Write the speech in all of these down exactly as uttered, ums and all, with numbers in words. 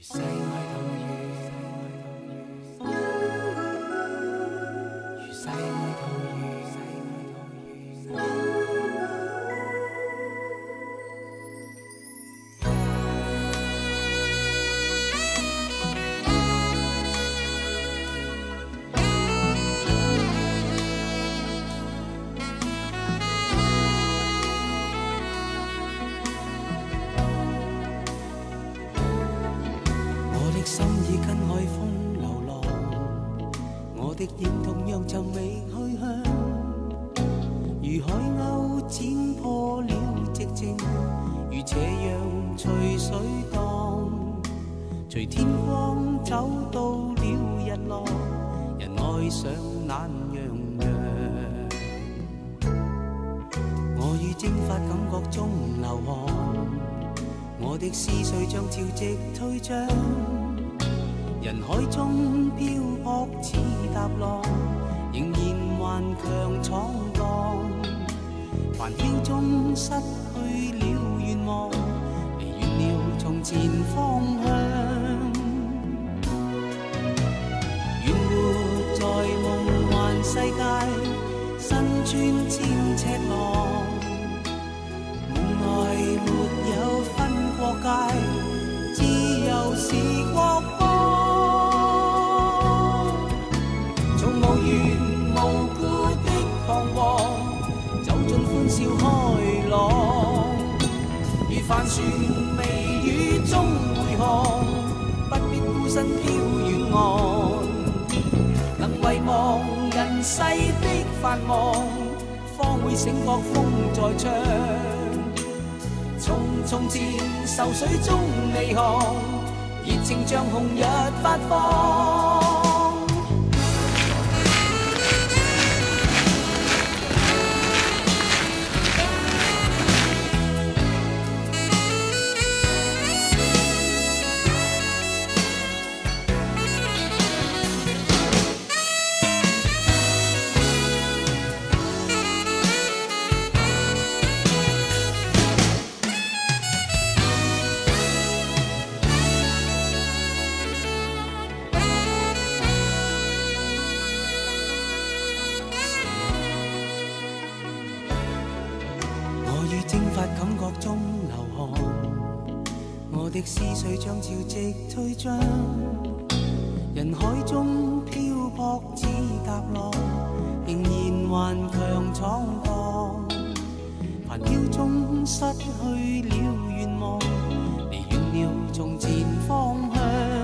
世愛同如，如世愛同如。心已跟海風流浪，我的認同樣尋覓去向，如海鷗剪破了寂靜，如斜陽隨水蕩，隨天光走到了日落，人愛上懶洋洋。我於蒸發感覺中流汗，我的思緒像潮汐退漲。人海中漂泊似踏浪，仍然頑強闖蕩。繁囂中失去了願望，離遠了從前方向。願活在夢幻世界，身穿千尺浪。夢內沒有分國界，自由是國邦。無辜的彷徨，走進歡笑開朗，如帆船微雨中回航，不必孤身飄遠岸，能遺忘人世的繁忙，方會醒覺風在唱。從從前愁水中離航，熱情像紅日發放。蒸發感覺中流汗，我的思緒像潮汐退漲，人海中漂泊似踏浪，仍然頑強闖蕩。繁囂中失去了願望，離遠了從前方向。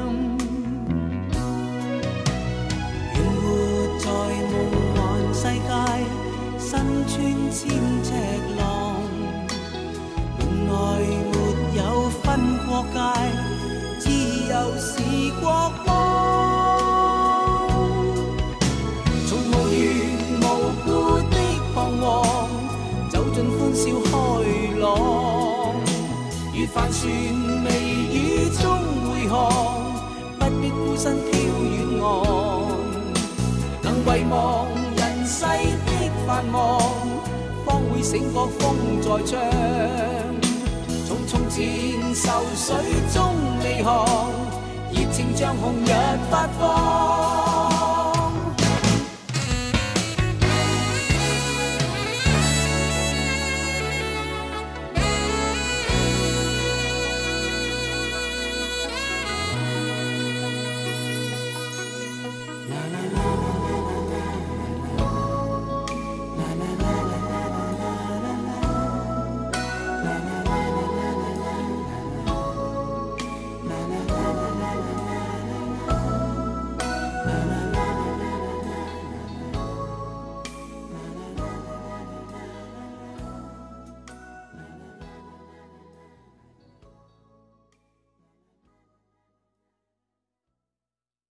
願活在夢幻世界，身穿千尺浪。愛沒有分國界，自由是國邦。從無緣無故的彷徨，走進歡笑開朗，如帆船微雨中回航，不必孤身飄遠岸，能遺忘人世的繁忙，方會醒覺風在唱。從前愁水中離航，熱情像紅日發放。